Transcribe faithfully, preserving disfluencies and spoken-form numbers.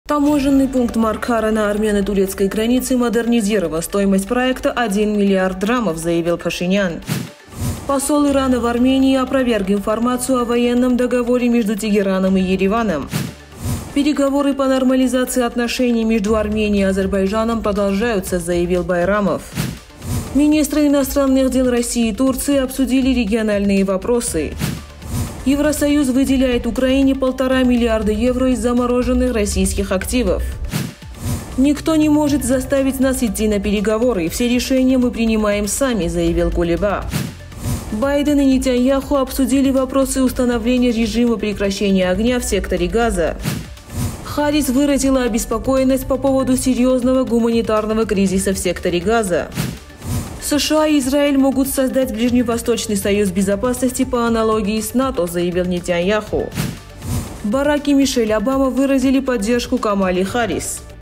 Таможенный пункт Маркара на армяно-турецкой границе модернизирован. Стоимость проекта один миллиард драмов, заявил Пашинян. Посол Ирана в Армении опроверг информацию о военном договоре между Тегераном и Ереваном. Переговоры по нормализации отношений между Арменией и Азербайджаном продолжаются, заявил Байрамов. Министры иностранных дел России и Турции обсудили региональные вопросы. Евросоюз выделяет Украине полтора миллиарда евро из замороженных российских активов. «Никто не может заставить нас идти на переговоры. Все решения мы принимаем сами», заявил Кулеба. Байден и Нетаньяху обсудили вопросы установления режима прекращения огня в секторе Газа. Харрис выразила обеспокоенность по поводу серьезного гуманитарного кризиса в секторе Газа. США и Израиль могут создать Ближневосточный союз безопасности по аналогии с НАТО, заявил Нетаньяху. Барак и Мишель Обама выразили поддержку Камале Харрис.